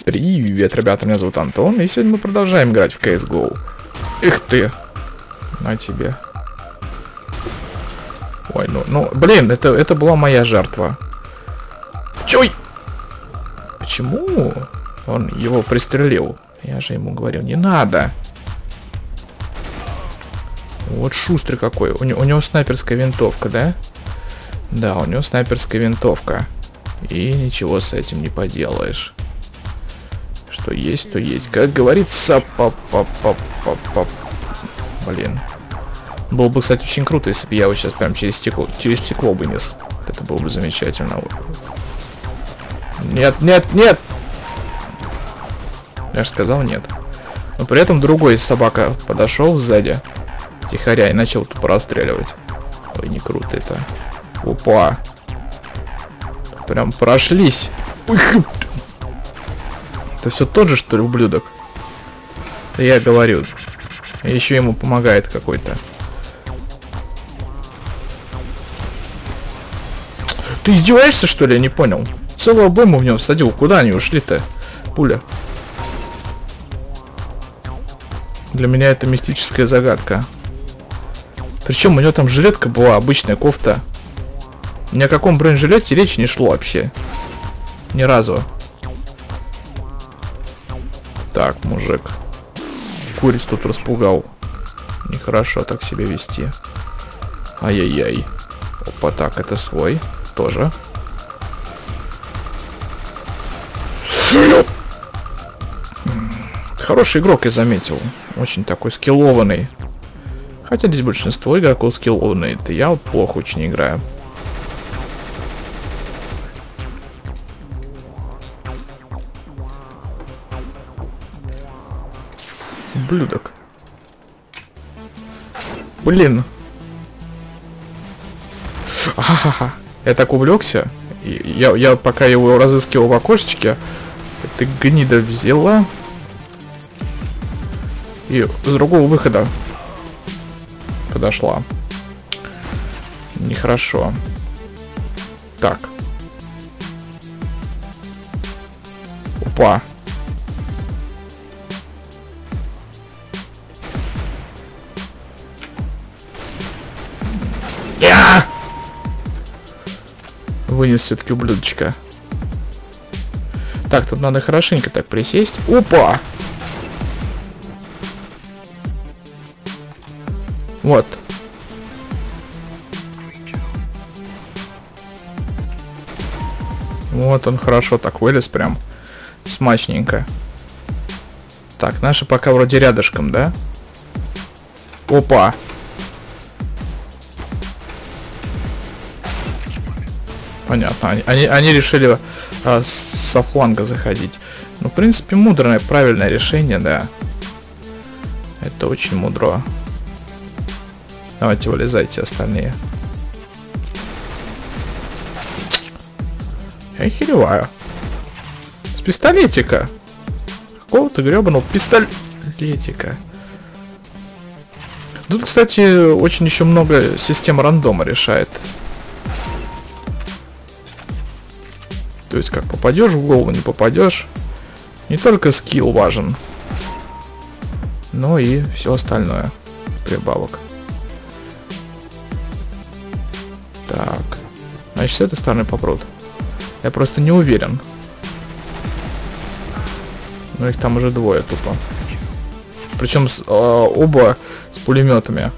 Привет, ребята, меня зовут Антон, и сегодня мы продолжаем играть в CSGO. Эх ты! На тебе. Ой, ну, блин, это была моя жертва. Чуй! Почему он его пристрелил? Я же ему говорил, не надо. Вот шустрый какой. У него снайперская винтовка, да? Да, у него снайперская винтовка. И ничего с этим не поделаешь. Что есть, то есть. Как говорится, Блин. Было бы, кстати, очень круто, если бы я его сейчас прям через стекло вынес. Это было бы замечательно. Нет, нет, нет! Я же сказал нет. Но при этом другой собака подошел сзади. Тихоря и начал тупо расстреливать. Ой, не круто это. Опа. Прям прошлись. Ой, это все тот же, что ли, ублюдок? Да я говорю. И еще ему помогает какой-то. Ты издеваешься, что ли? Я не понял. Целую обойму в него всадил. Куда они ушли-то? Пуля. Для меня это мистическая загадка. Причем у него там жилетка была, обычная кофта. Ни о каком бронежилете речи не шло вообще. Ни разу. Так, мужик. Куриц тут распугал. Нехорошо так себя вести. Ай-яй-яй. Опа, так, это свой. Тоже. Хороший игрок, я заметил. Очень такой скиллованный. Хотя здесь большинство игроков скиллованные. Это я вот плохо очень играю. Ублюдок. Блин. Ха-ха-ха. Я так увлекся. Я пока его разыскивал в окошечке, эта гнида взяла. И с другого выхода подошла. Нехорошо. Так. Опа. Вынес все-таки ублюдочка. Так, тут надо хорошенько так присесть. Опа! Вот. Вот он хорошо так вылез прям. Смачненько. Так, наши пока вроде рядышком, да? Опа! Понятно. Они решили со фланга заходить. Ну, в принципе, мудрое, правильное решение, да. Это очень мудро. Давайте вылезайте остальные. Я охереваю. С пистолетика. Какого-то гребаного пистолетика. Тут, кстати, очень еще много систем рандома решает. То есть, как попадешь в голову, не попадешь. Не только скилл важен, но и все остальное. Прибавок. Так. Значит, с этой стороны попрут. Я просто не уверен. Но их там уже двое тупо. Причем оба с пулеметами.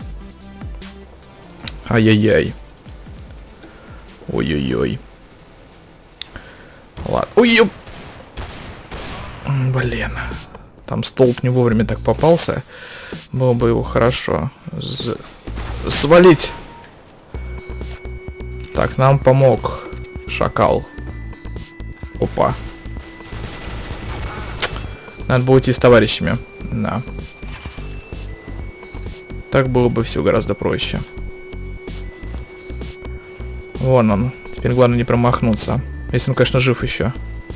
Ай-яй-яй. Ой-ой-ой. Ладно. Ой-ой. Блин. Там столб не вовремя так попался. Было бы его хорошо свалить. Так, нам помог шакал. Опа. Надо было идти с товарищами. Да. Так было бы все гораздо проще. Вон он. Теперь главное не промахнуться. Если он, конечно, жив еще.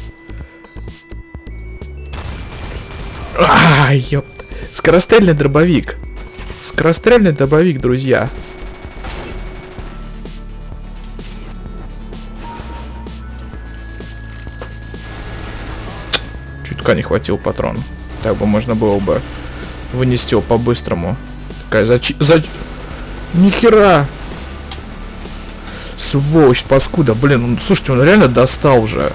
Ай, ёпта. Скорострельный дробовик. Скорострельный дробовик, друзья. Чутка не хватил патрон. Так бы можно было бы вынести его по-быстрому. Такая Нихера! Сволочь, паскуда. Блин, слушайте, он реально достал уже.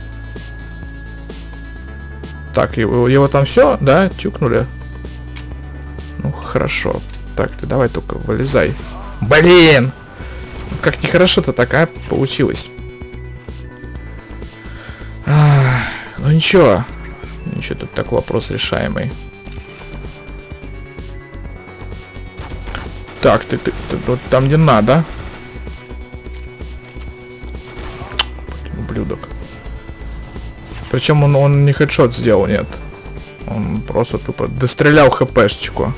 Так, его там все, да? Тюкнули? Ну, хорошо. Так, ты давай только вылезай. Блин! Как нехорошо-то такая получилось. Ну ничего. Ничего, тут так вопрос решаемый. Так, ты вот там, где надо. Ублюдок. Причем он не хедшот сделал, нет. Он просто тупо дострелял хпшечку.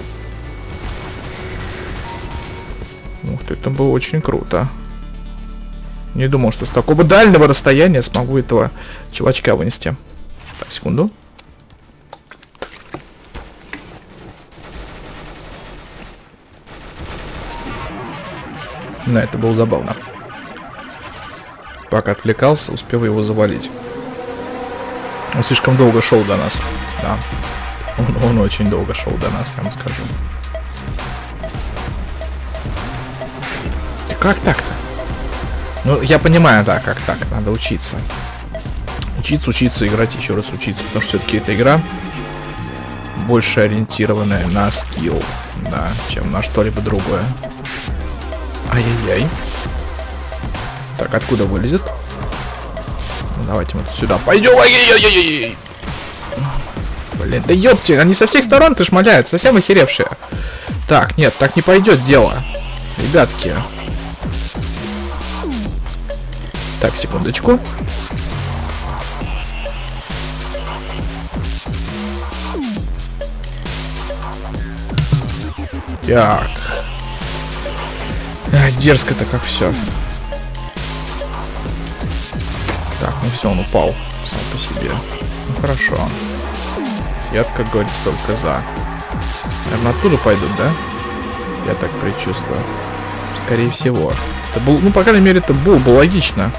Ух ты, это было очень круто. Не думал, что с такого дальнего расстояния смогу этого чувачка вынести. Так, секунду. Да, это было забавно. Пока отвлекался, успел его завалить. Он слишком долго шел до нас. Да. Он очень долго шел до нас, я вам скажу. И как так-то? Ну, я понимаю, да, как так. Надо учиться. Учиться, играть, еще раз учиться. Потому что все-таки эта игра больше ориентированная на скилл, да, чем на что-либо другое. Ай-яй-яй. Так, откуда вылезет? Ну, давайте мы сюда пойдем. Ай-яй-яй-яй-яй. Блин, да ёпти, они со всех сторон ты шмаляют, совсем охеревшие. Так, нет, так не пойдет дело. Ребятки. Так, секундочку. Так. Дерзко-то как все. Так, ну все, он упал сам по себе. Ну хорошо. Я, как говорится, только за. Наверное, оттуда пойдут, да? Я так предчувствую. Скорее всего. Это был, ну, по крайней мере, это было бы логично.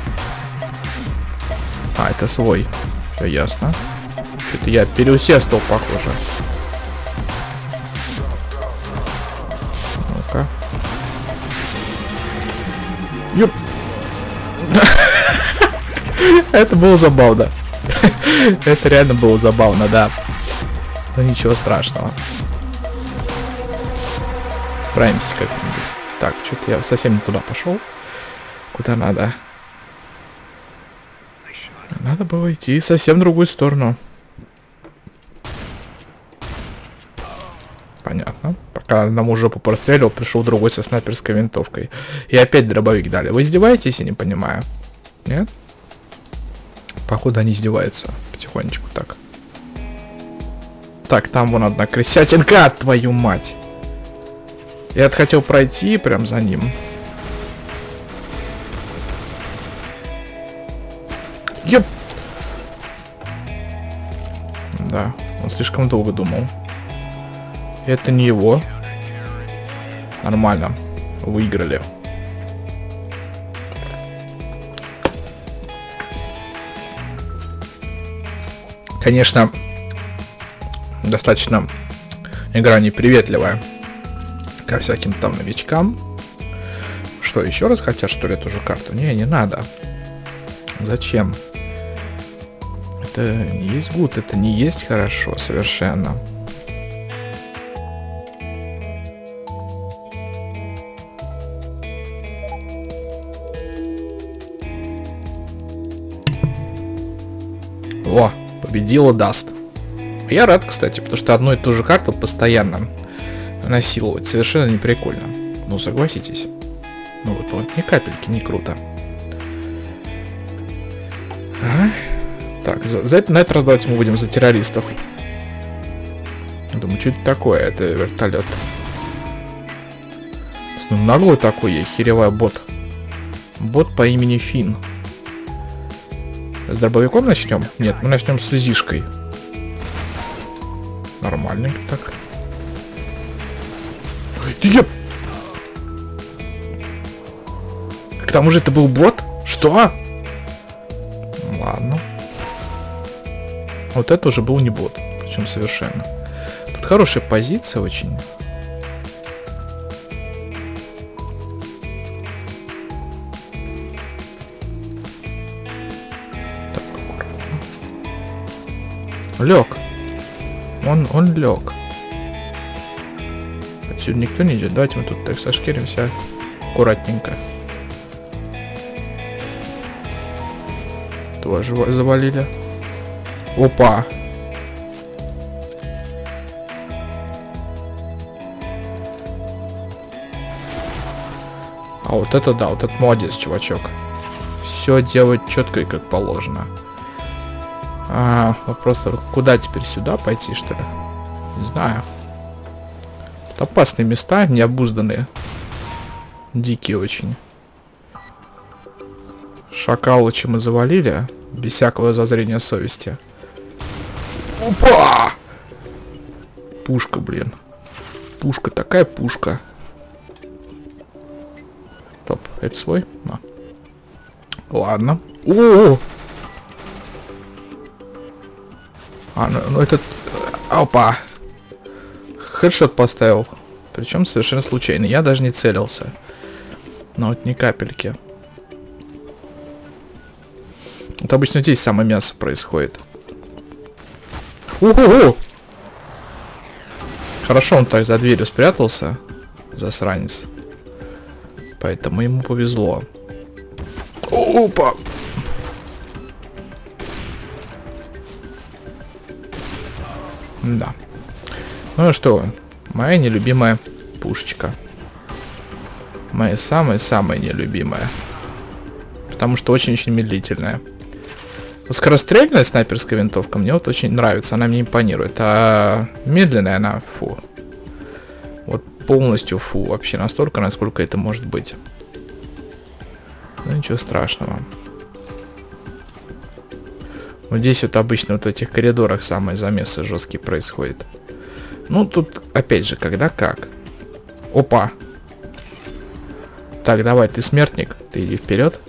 А, это свой. Все ясно. Это я переусердствовал, похоже. Ну-ка. Юп. Это было забавно. Это реально было забавно, да. Но ничего страшного. Справимся как-нибудь. Так, что-то я совсем не туда пошел. Куда надо? Надо было идти совсем в другую сторону. Понятно. Пока одному жопу простреливал, пришел другой со снайперской винтовкой. И опять дробовик дали. Вы издеваетесь, я не понимаю? Нет? Походу они издеваются. Потихонечку так. Так, там вон одна крысятинка, твою мать. Я хотел пройти прям за ним. Еп! Да, он слишком долго думал. Это не его. Нормально. Выиграли. Конечно, достаточно игра неприветливая ко всяким там новичкам. Что, еще раз хотят, что ли, эту же карту? Не надо. Зачем? Это не есть гуд, это не есть хорошо совершенно. О, победила Даст. Я рад, кстати, потому что одну и ту же карту постоянно насиловать совершенно не прикольно. Ну, согласитесь. Ну, вот ни капельки не круто. Ага. Так, на этот раз давайте мы будем за террористов. Думаю, что это такое? Это вертолет. Ну, наглый такой я, херевая бот. Бот по имени Финн. С дробовиком начнем? Нет, мы начнем с УЗИшкой. Нормальненько так. Еп! К тому же это был бот? Что? Ладно. Вот это уже был не бот. Причем совершенно. Тут хорошая позиция очень. Так, аккуратно. Лег. Он лег. Отсюда никто не идет. Давайте мы тут так сошкеримся аккуратненько. Тоже завалили. Опа. А вот это да, вот это молодец, чувачок. Все делает четко и как положено. Вопрос, куда теперь, сюда пойти, что ли? Не знаю. Тут опасные места, необузданные. Дикие очень. Шакалыча мы завалили. Без всякого зазрения совести. Опа! Пушка, блин. Пушка, такая пушка. Топ, это свой? На. Ладно. О! Ну этот... Опа! Хедшот поставил. Причем совершенно случайно. Я даже не целился. Но вот ни капельки. Это обычно здесь самое мясо происходит. Ого! Хорошо, он так за дверью спрятался. Засранец. Поэтому ему повезло. Опа! Да. Ну что, моя нелюбимая пушечка. Моя самая-самая нелюбимая. Потому что очень-очень медлительная. Вот скорострельная снайперская винтовка мне вот очень нравится. Она мне импонирует. А медленная она, фу. Вот полностью фу. Вообще настолько, насколько это может быть. Ну ничего страшного. Вот здесь вот обычно вот в этих коридорах самые замесы жесткие происходят. Ну тут опять же, когда как. Опа. Так, давай, ты смертник. Ты иди вперед.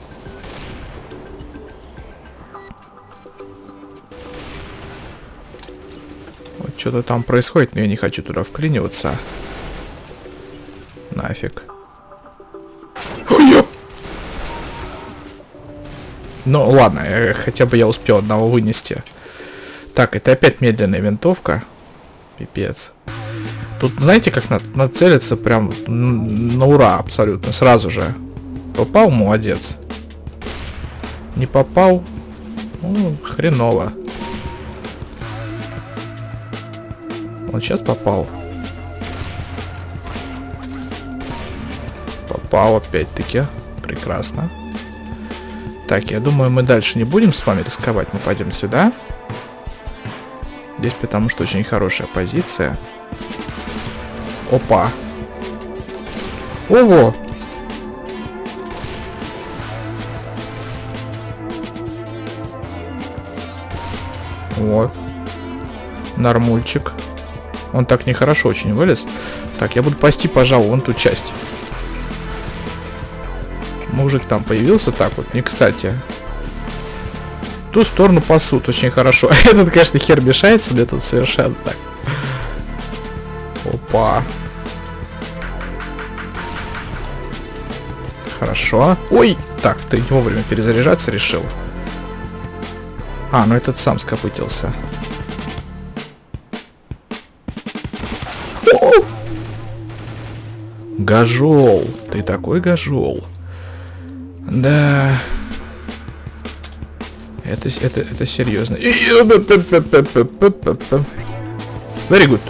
Вот что-то там происходит, но я не хочу туда вклиниваться. Нафиг. Ну ладно, хотя бы я успел одного вынести. Так, это опять медленная винтовка. Пипец. Тут знаете, как нацелиться прям на ура абсолютно, сразу же. Попал, молодец. Не попал, ну, хреново. Вот сейчас попал. Попал опять-таки. Прекрасно. Так, я думаю, мы дальше не будем с вами рисковать. Мы пойдем сюда. Здесь потому что очень хорошая позиция. Опа. Ого. Вот. Нормульчик. Он так нехорошо очень вылез. Так, я буду пасти, пожалуй, вон ту часть. Мужик там появился так вот, не кстати. В ту сторону пасут очень хорошо. Этот, конечно, хер мешается мне тут совершенно так. Опа. Хорошо. Ой! Так, ты не вовремя перезаряжаться решил. А, ну этот сам скопытился. О! Гажол. Ты такой гажол. Да. Это серьезно. Very good.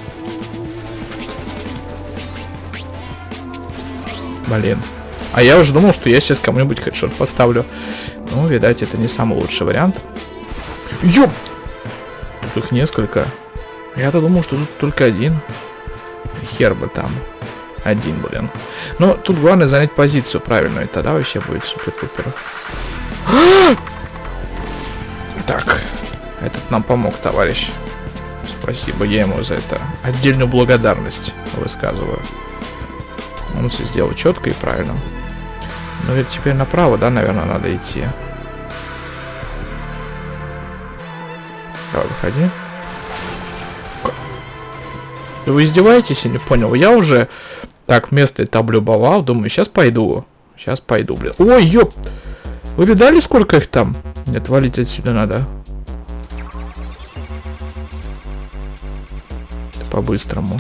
Блин. А я уже думал, что я сейчас кому-нибудь хедшот поставлю. Ну, видать, это не самый лучший вариант. Ёп! Тут их несколько. Я-то думал, что тут только один. Хер бы там. Один, блин. Но тут главное занять позицию правильную. И тогда вообще будет супер-пупер. Так. Этот нам помог, товарищ. Спасибо, я ему за это отдельную благодарность высказываю. Он все сделал четко и правильно. Но ведь теперь направо, да, наверное, надо идти. Давай, выходи. Вы издеваетесь? Я не понял. Я уже так место это облюбовал. Думаю, сейчас пойду. Сейчас пойду, блин. Ой, ёп. Вы видали, сколько их там? Нет, валить отсюда надо. По-быстрому.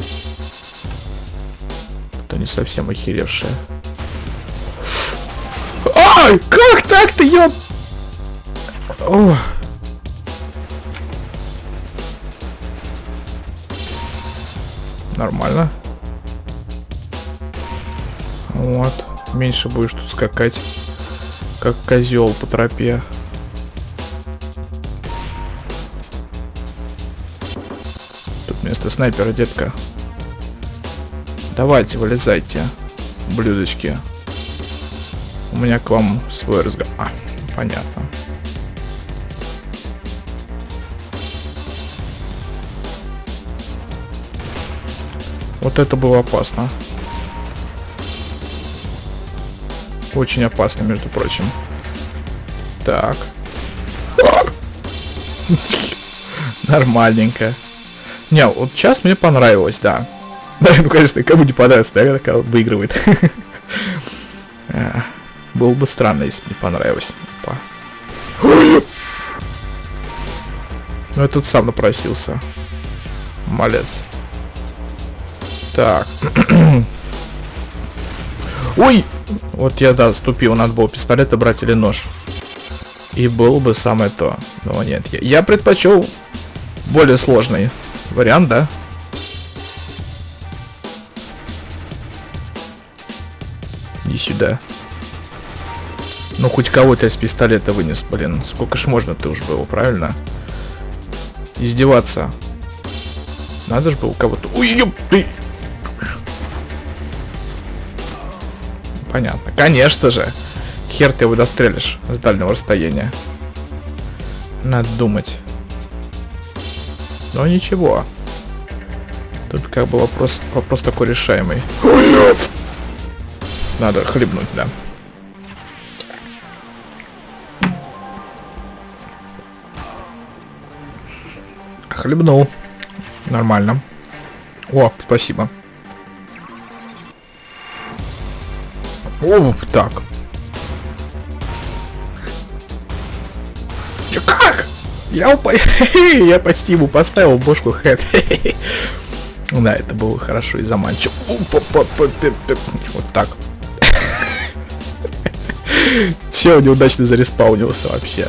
Это не совсем охеревшие. Ай, как так-то, ёп? О. Нормально. Вот. Меньше будешь тут скакать. Как козел по тропе. Тут вместо снайпера, детка. Давайте, вылезайте, блюдочки. У меня к вам свой разговор. А, понятно. Вот это было опасно. Очень опасно, между прочим. Так. Нормальненько. Не, вот сейчас мне понравилось, да. Да, ну, конечно, кому не понравится, да, когда вот выигрывает. Было бы странно, если бы не понравилось. Ну, я тут сам напросился. Малец. Так. Ой! Вот я, да, ступил. Надо было пистолет брать или нож. И было бы самое то. Но нет. Я предпочел более сложный вариант, да? Иди сюда. Ну, хоть кого-то из пистолета вынес, блин. Сколько ж можно-то уж было, правильно? Издеваться. Надо же было кого-то... Ой, ёп ты! Понятно. Конечно же. Хер ты его дострелишь с дальнего расстояния. Надо думать. Но ничего. Тут как бы вопрос такой решаемый. Ой, нет! Надо хлебнуть, да. Хлебнул. Нормально. О, спасибо. О, так. Как? Я почти ему поставил бошку хэт. Да, это было хорошо и заманчиво. Вот так. Чел неудачно зареспаунился вообще.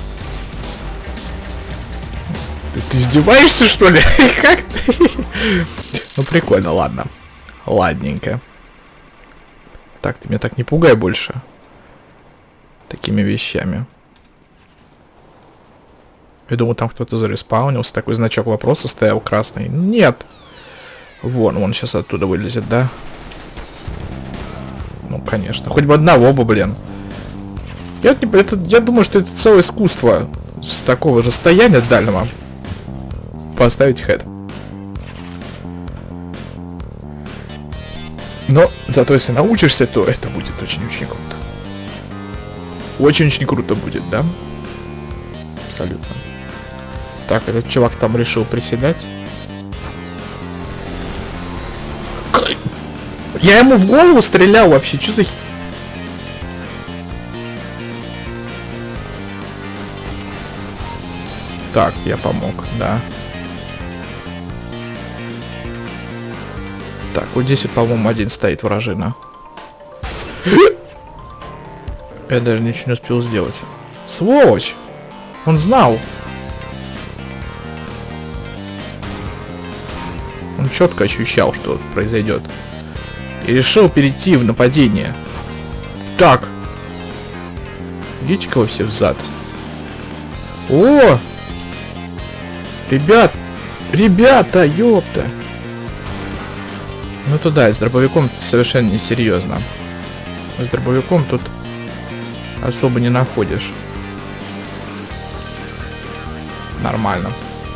Ты издеваешься, что ли? Как ты? Ну, прикольно, ладно. Ладненько. Так, ты меня так не пугай больше. Такими вещами. Я думаю, там кто-то зареспаунился. Такой значок вопроса стоял красный. Нет. Вон, он сейчас оттуда вылезет, да? Ну, конечно. Хоть бы одного бы, блин. Я думаю, что это целое искусство с такого же расстояния дальнего. Поставить хэт. Но зато если научишься, то это будет очень-очень круто. Очень-очень круто будет, да? Абсолютно. Так, этот чувак там решил приседать. Я ему в голову стрелял вообще, что за... Так, я помог, да. Так, вот здесь вот, по-моему, один стоит вражина. Я даже ничего не успел сделать. Сволочь! Он знал. Он четко ощущал, что произойдет. И решил перейти в нападение. Так. Идите-ка вы все взад. О! Ребята, ёпта. Ну туда, с дробовиком совершенно несерьезно. С дробовиком тут особо не находишь. Нормально.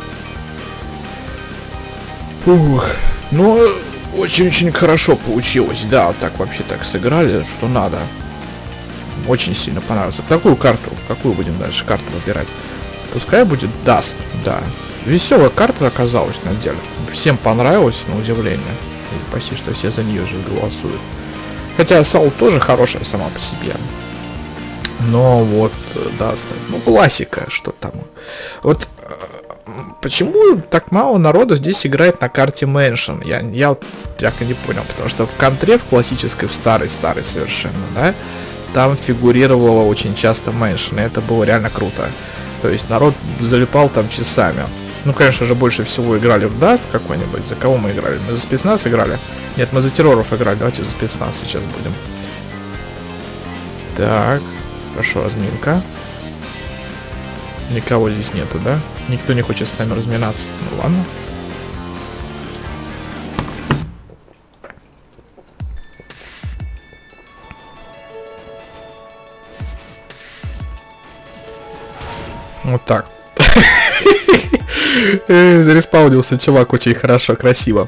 Ух. Ну, очень-очень хорошо получилось. Да, вот так вообще так сыграли, что надо. Очень сильно понравилось. Какую карту? Какую будем дальше карту выбирать? Пускай будет Даст, да. Веселая карта оказалась на деле. Всем понравилось, на удивление. И почти что все за нее же голосуют. Хотя Assault тоже хорошая сама по себе. Но вот Даст, ну классика, что там. Вот почему так мало народу здесь играет на карте Mansion? Я вот так и не понял, потому что в контре, в классической, в старой совершенно, да, там фигурировало очень часто Mansion, и это было реально круто. То есть народ залипал там часами. Ну, конечно же, больше всего играли в Даст какой-нибудь. За кого мы играли? Мы за спецназ играли? Нет, мы за терроров играли. Давайте за спецназ сейчас будем. Так, хорошо, разминка. Никого здесь нету, да? Никто не хочет с нами разминаться. Ну ладно. Вот так. Зареспаунился чувак очень хорошо, красиво.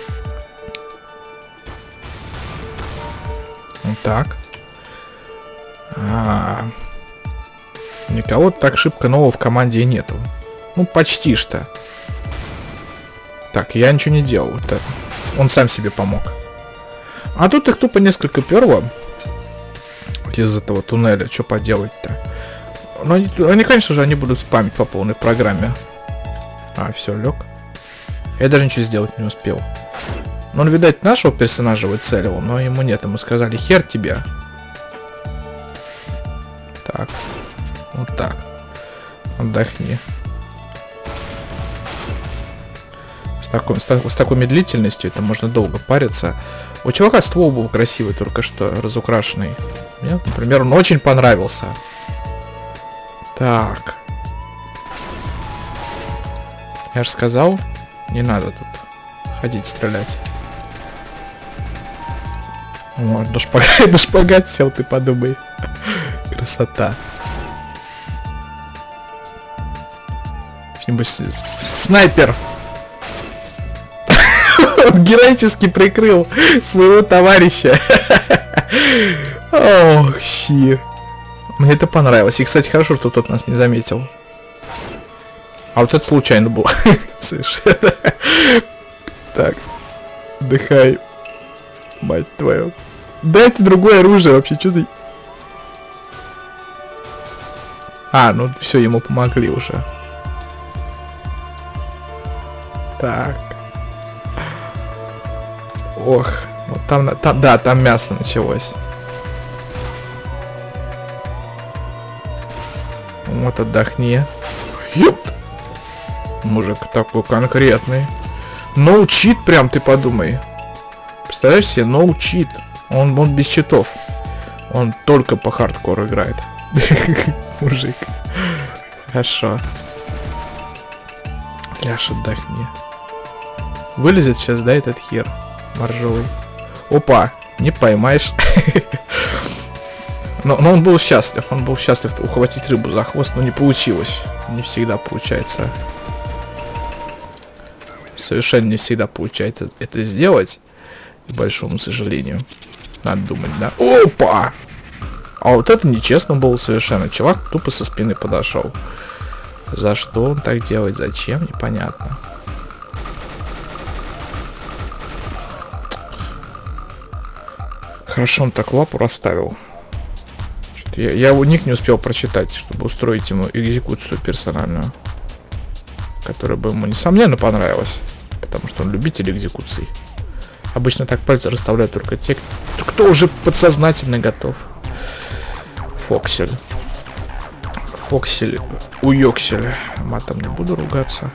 Вот так. Никого так шибко нового в команде и нету. Ну, почти что. Так, я ничего не делал. Это он сам себе помог. А тут их тупо несколько перло. Из этого туннеля. Что поделать-то? Ну, они, конечно же, они будут спамить по полной программе. А, все, лег. Я даже ничего сделать не успел. Но он, видать, нашего персонажа выцеливал, но ему нет. Ему сказали, хер тебе. Так. Вот так. Отдохни. С такой медлительностью это можно долго париться. У чувака ствол был красивый, только что разукрашенный. Мне, например, он очень понравился. Так. Я же сказал, не надо тут ходить стрелять. Вот, на шпагат сел, ты подумай. Красота. Что-нибудь снайпер. Он героически прикрыл своего товарища. Ох, щи. Мне это понравилось. И, кстати, хорошо, что тот нас не заметил. А вот это случайно было. Совершенно. Так. Отдыхай. Мать твою. Дайте другое оружие вообще. Что за... А, ну все, ему помогли уже. Так. Ох. Вот там, да, там мясо началось. Вот, отдохни. Ёпт! Мужик такой конкретный. No cheat прям, ты подумай. Представляешь себе, no cheat. Он без читов. Он только по хардкору играет. Мужик. Хорошо. Ляж, отдохни. Вылезет сейчас, да, этот хер моржовый. Опа, не поймаешь. Но он был счастлив. Он был счастлив ухватить рыбу за хвост, но не получилось. Не всегда получается. Совершенно не всегда получается это сделать. К большому сожалению. Надо думать, да? Опа! А вот это нечестно было совершенно. Чувак тупо со спины подошел. За что он так делает? Зачем? Непонятно. Хорошо, он так лапу расставил. Я его ник не успел прочитать, чтобы устроить ему экзекуцию персональную. Которая бы ему, несомненно, понравилась. Потому что он любитель экзекуций. Обычно так пальцы расставляют только те, кто уже подсознательно готов. Фоксель. Фоксель. Уёксель. Матом не буду ругаться.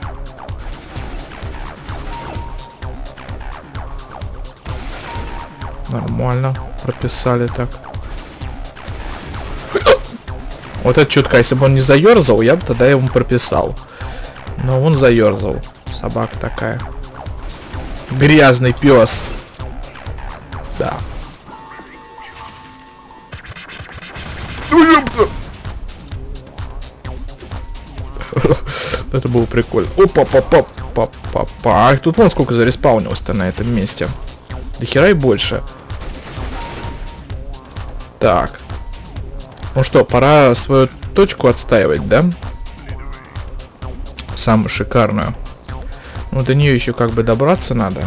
Нормально. Прописали так. Вот это чутка. Если бы он не заерзал, я бы тогда ему прописал. Но он заерзал. Собака такая. Грязный пес. Да. Это было прикольно. Опа-па-па-па-па-па. А тут вон сколько зареспаунилось-то на этом месте. До хера и больше. Так. Ну что, пора свою точку отстаивать, да? самую шикарную. Ну, до нее еще как бы добраться надо.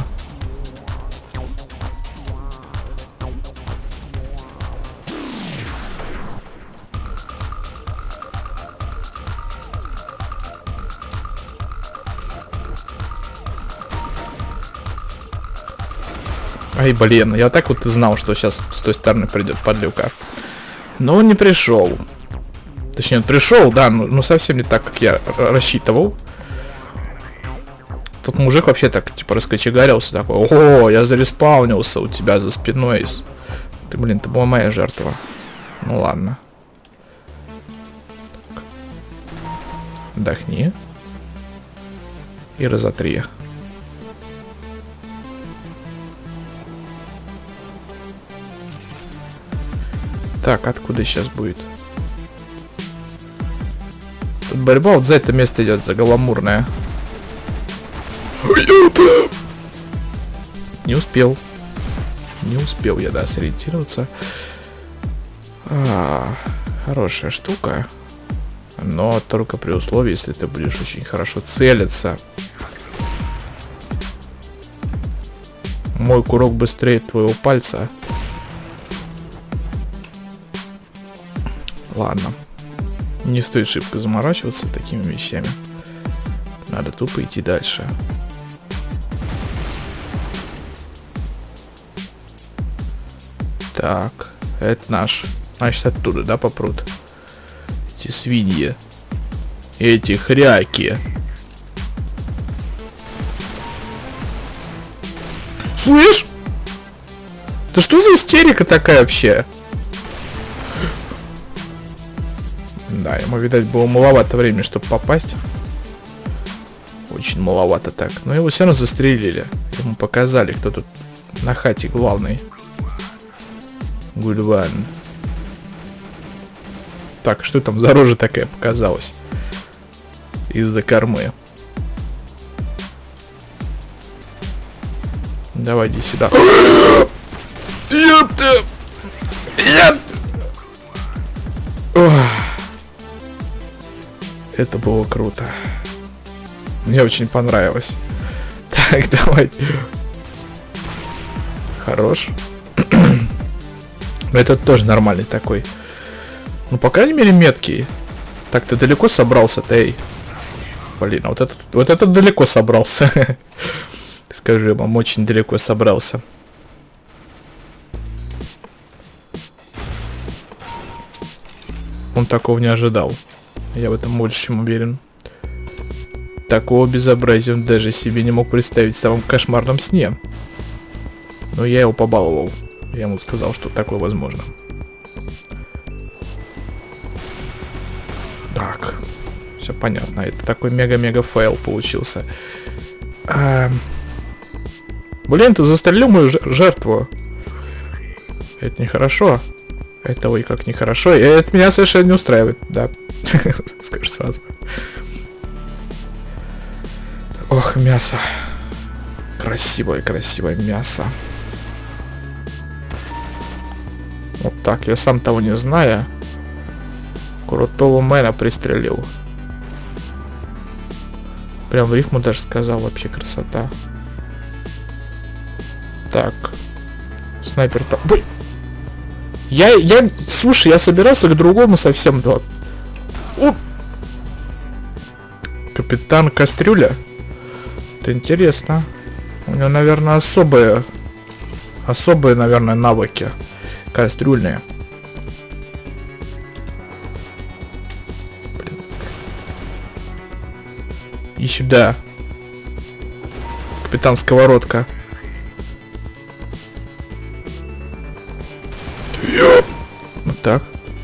Ай, блин, я так вот и знал, что сейчас с той стороны придет подлюка. Но он не пришел. Точнее, он пришел, да, но совсем не так, как я рассчитывал. Тут мужик вообще так, типа, раскочегарился, такой: о, я зареспаунился у тебя за спиной. Ты, блин, ты была моя жертва. Ну ладно. Так. Вдохни. И разотри. Так, откуда сейчас будет? Тут борьба вот за это место идет, за гламурное. Не успел. Не успел я, да, сориентироваться. Хорошая штука. Но только при условии, если ты будешь очень хорошо целиться. Мой курок быстрее твоего пальца. Ладно. Не стоит шибко заморачиваться такими вещами. Надо тупо идти дальше. Так, это наш. Значит, оттуда, да, попрут? Эти свиньи. Эти хряки. Слышь? Да что за истерика такая вообще? Да, ему, видать, было маловато времени, чтобы попасть. Очень маловато так. Но его все равно застрелили. Ему показали, кто тут на хате главный. Гульван. Так, что там за рожа такая показалась? Из-за кормы. Давай, иди сюда. Это было круто. Мне очень понравилось. Так, давай. Хорош. Этот тоже нормальный такой. Ну, по крайней мере, меткий. Так, ты далеко собрался-то, эй? Блин, а вот этот далеко собрался. Скажи вам, очень далеко собрался. Он такого не ожидал. Я в этом больше чем уверен. Такого безобразия он даже себе не мог представить в самом кошмарном сне. Но я его побаловал. Я ему сказал, что такое возможно. Так. Все понятно. Это такой мега-мега фейл получился. Блин, ты застрелил мою жертву. Это нехорошо. Это ой, как нехорошо. И это меня совершенно не устраивает. Да. Скажу сразу. Ох, мясо. Красивое мясо. Вот так, я сам того не зная, крутого мэна пристрелил. Прям в рифму даже сказал, вообще красота. Так. Снайпер там. Слушай, я собирался к другому совсем, да. Капитан Кастрюля. Это интересно. У него, наверное, особые, наверное, навыки. Кастрюльные. Блин. И сюда. Капитан Сковородка. Вот так.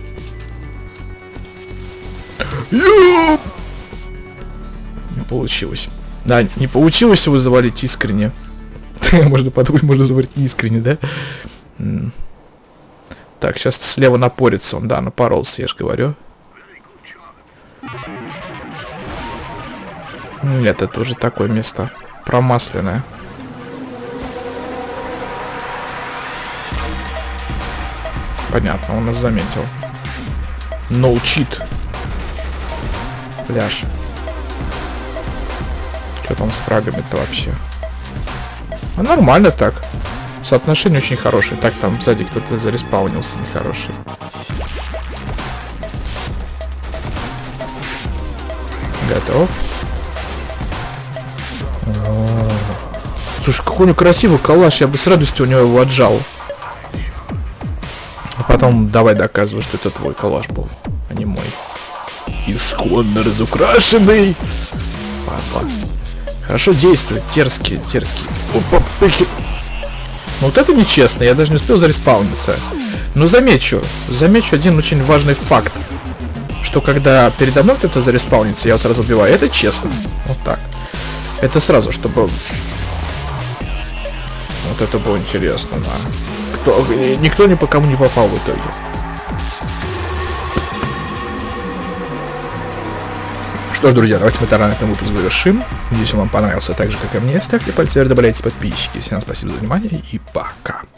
Не получилось. Да, не получилось его завалить искренне. Можно подумать, можно завалить искренне, да? Так, сейчас слева напорится он, да, напоролся, я же говорю. Нет, это уже такое место промасленное. Понятно, он нас заметил. No cheat. Пляж. Что там с фрагами-то вообще? А нормально так. Соотношение очень хорошее. Так, там сзади кто-то зареспаунился нехороший. Готов. Слушай, какой у него красивый калаш. Я бы с радостью у него его отжал. А потом давай доказывай, что это твой калаш был, а не мой. Исходно разукрашенный. Папа. Хорошо действует. Дерзкий, дерзкий. Опа, ну вот это нечестно. Я даже не успел зареспауниться. Но замечу один очень важный факт. Что когда передо мной кто-то зареспаунится, я его сразу убиваю. Это честно. Вот так. Это сразу, чтобы... Вот это было интересно, да. Никто ни по кому не попал в итоге. Что ж, друзья, давайте мы на этом выпуск завершим. Надеюсь, он вам понравился так же, как и мне. Ставьте пальцы вверх, добавляйтесь подписчики. Всем спасибо за внимание и пока.